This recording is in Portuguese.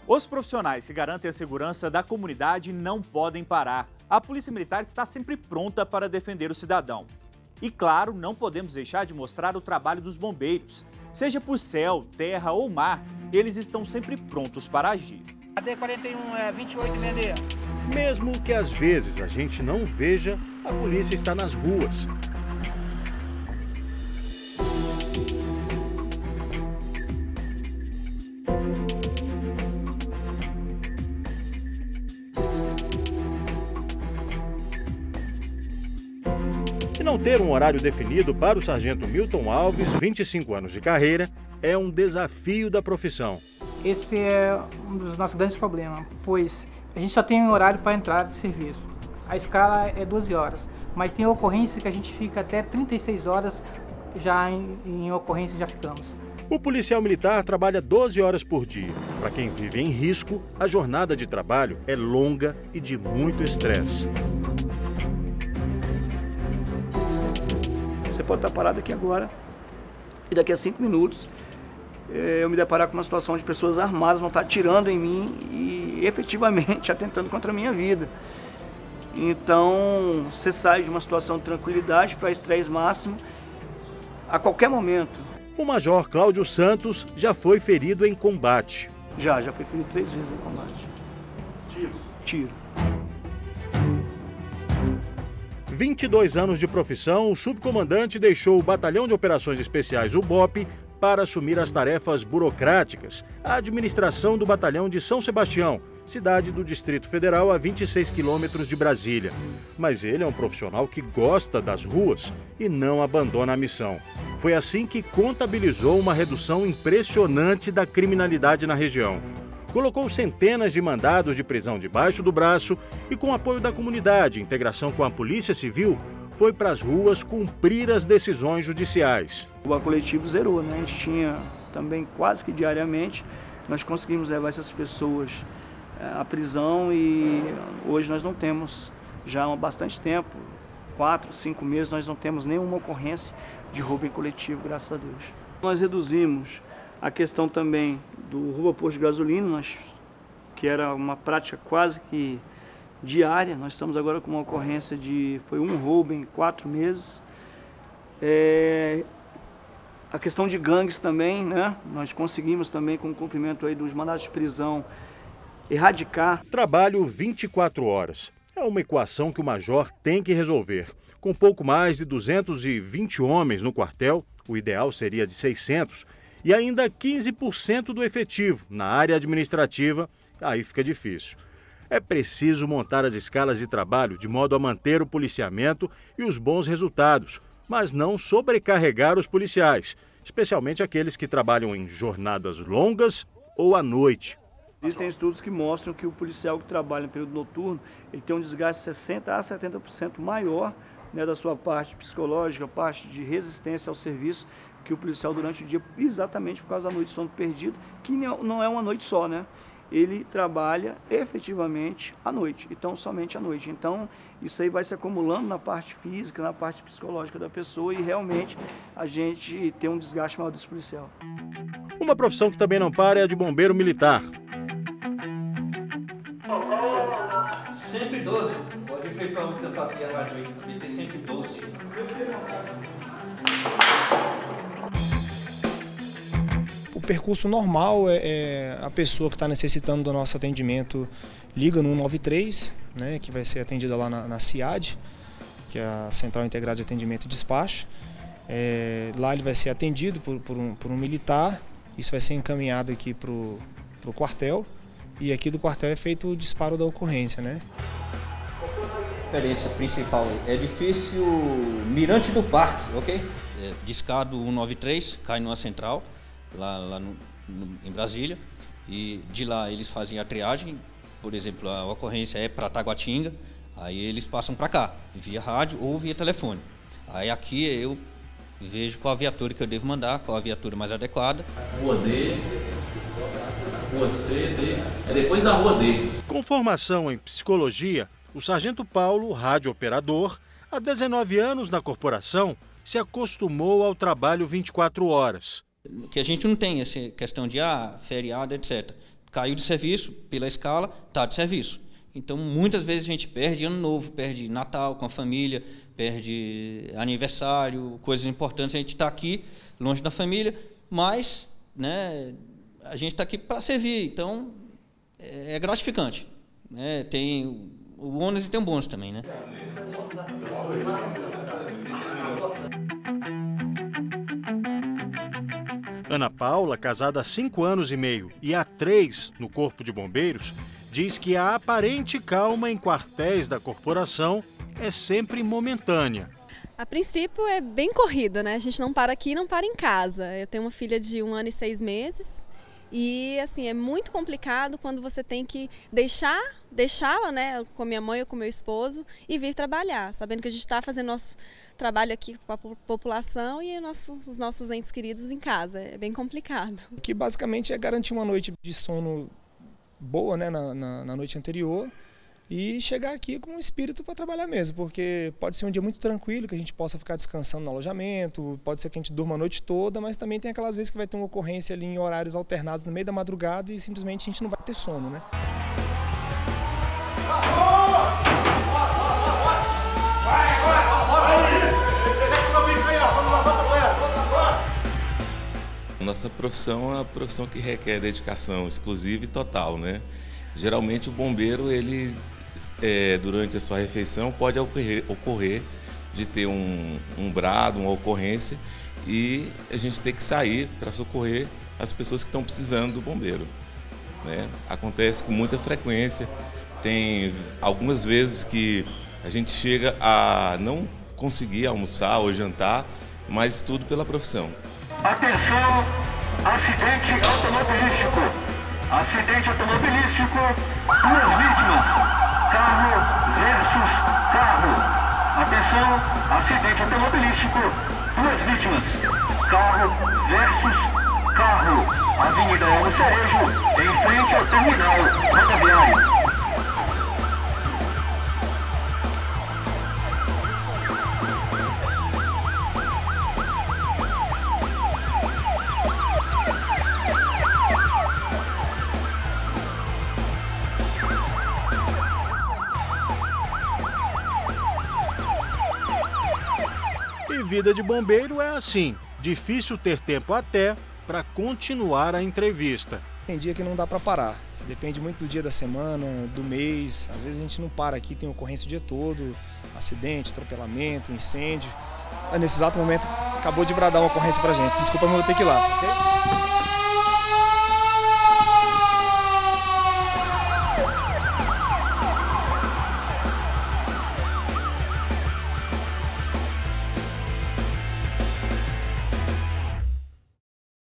Os profissionais que garantem a segurança da comunidade não podem parar. A Polícia Militar está sempre pronta para defender o cidadão. E claro, não podemos deixar de mostrar o trabalho dos bombeiros. Seja por céu, terra ou mar, eles estão sempre prontos para agir. AD 41 é 2866. Mesmo que às vezes a gente não veja, a polícia está nas ruas. E não ter um horário definido para o sargento Milton Alves, 25 anos de carreira, é um desafio da profissão. Esse é um dos nossos grandes problemas, pois a gente só tem um horário para entrar de serviço. A escala é 12 horas, mas tem ocorrência que a gente fica até 36 horas já em ocorrência já ficamos. O policial militar trabalha 12 horas por dia. Para quem vive em risco, a jornada de trabalho é longa e de muito estresse. Você pode estar parado aqui agora e daqui a 5 minutos eu me deparar com uma situação de pessoas armadas vão estar atirando em mim e efetivamente atentando contra a minha vida. Então você sai de uma situação de tranquilidade para estresse máximo a qualquer momento. O major Cláudio Santos já foi ferido em combate. Já foi ferido 3 vezes em combate. Tiro. 22 anos de profissão, o subcomandante deixou o Batalhão de Operações Especiais, o BOPE, para assumir as tarefas burocráticas, a administração do Batalhão de São Sebastião, cidade do Distrito Federal a 26 quilômetros de Brasília. Mas ele é um profissional que gosta das ruas e não abandona a missão. Foi assim que contabilizou uma redução impressionante da criminalidade na região. Colocou centenas de mandados de prisão debaixo do braço e, com apoio da comunidade e integração com a Polícia Civil, foi para as ruas cumprir as decisões judiciais. O A Coletivo zerou, né? A gente tinha também quase que diariamente, nós conseguimos levar essas pessoas à prisão e hoje nós não temos, já há bastante tempo, 4, 5 meses, nós não temos nenhuma ocorrência de roubo em coletivo, graças a Deus. Nós reduzimos a questão também do roubo a posto de gasolina, que era uma prática quase que diária. Nós estamos agora com uma ocorrência foi um roubo em 4 meses. A questão de gangues também, né? Nós conseguimos também, com o cumprimento aí dos mandados de prisão, erradicar. Trabalho 24 horas. É uma equação que o major tem que resolver. Com pouco mais de 220 homens no quartel, o ideal seria de 600, e ainda 15% do efetivo na área administrativa, aí fica difícil. É preciso montar as escalas de trabalho de modo a manter o policiamento e os bons resultados, mas não sobrecarregar os policiais, especialmente aqueles que trabalham em jornadas longas ou à noite. Existem estudos que mostram que o policial que trabalha em período noturno, ele tem um desgaste 60% a 70% maior, né, da sua parte psicológica, parte de resistência ao serviço, que o policial durante o dia, exatamente por causa da noite de sono perdido, que não é uma noite só, né? Ele trabalha efetivamente à noite, então somente à noite. Então isso aí vai se acumulando na parte física, na parte psicológica da pessoa e realmente a gente tem um desgaste maior desse policial. Uma profissão que também não para é a de bombeiro militar. 112, pode ver para onde cantar aqui a rádio aí, BT 112. O percurso normal é a pessoa que está necessitando do nosso atendimento liga no 193, né, que vai ser atendida lá na CIAD, que é a Central Integrada de Atendimento e Despacho. Lá ele vai ser atendido por um militar, isso vai ser encaminhado aqui para o quartel e aqui do quartel é feito o disparo da ocorrência, né? A experiência principal é difícil, Mirante do Parque, ok? Discado 193, cai numa central. Lá em Brasília, e de lá eles fazem a triagem, por exemplo, a ocorrência é para Taguatinga, aí eles passam para cá, via rádio ou via telefone. Aí aqui eu vejo qual a viatura que eu devo mandar, qual a viatura mais adequada. Rua D, Rua C, D, é depois da Rua D. Com formação em psicologia, o sargento Paulo, radiooperador, há 19 anos na corporação, se acostumou ao trabalho 24 horas. Que a gente não tem essa questão de feriado, etc. caiu de serviço pela escala, está de serviço. Então, muitas vezes a gente perde Ano Novo, perde Natal com a família, perde aniversário, coisas importantes. A gente está aqui, longe da família, mas, né, a gente está aqui para servir. Então, é gratificante, né? Tem o ônus e tem o bônus também, né? Ana Paula, casada há 5 anos e meio e há 3 no Corpo de Bombeiros, diz que a aparente calma em quartéis da corporação é sempre momentânea. A princípio é bem corrido, né? A gente não para aqui, não para em casa. Eu tenho uma filha de 1 ano e 6 meses e, assim, é muito complicado quando você tem que deixá-la, né, com a minha mãe ou com o meu esposo e vir trabalhar, sabendo que a gente está fazendo nosso trabalho aqui com a população e os nossos entes queridos em casa. É bem complicado. Que basicamente é garantir uma noite de sono boa, né, na noite anterior e chegar aqui com um espírito para trabalhar mesmo, porque pode ser um dia muito tranquilo, que a gente possa ficar descansando no alojamento, pode ser que a gente durma a noite toda, mas também tem aquelas vezes que vai ter uma ocorrência ali em horários alternados no meio da madrugada e simplesmente a gente não vai ter sono, né? Nossa profissão é uma profissão que requer dedicação exclusiva e total, né? Geralmente o bombeiro, ele durante a sua refeição pode ocorrer de ter um brado, uma ocorrência e a gente tem que sair para socorrer as pessoas que estão precisando do bombeiro, né? Acontece com muita frequência, tem algumas vezes que a gente chega a não conseguir almoçar ou jantar, mas tudo pela profissão. Atenção, acidente automobilístico. Acidente automobilístico, 2 vítimas. Carro versus carro. Atenção, acidente automobilístico, 2 vítimas. Carro versus carro. Avenida Elmo Cerejo, em frente ao terminal rodoviário. E vida de bombeiro é assim, difícil ter tempo até para continuar a entrevista. Tem dia que não dá para parar, depende muito do dia da semana, do mês, às vezes a gente não para aqui, tem ocorrência o dia todo, acidente, atropelamento, incêndio. Nesse exato momento acabou de bradar uma ocorrência pra gente, desculpa, mas vou ter que ir lá, ok?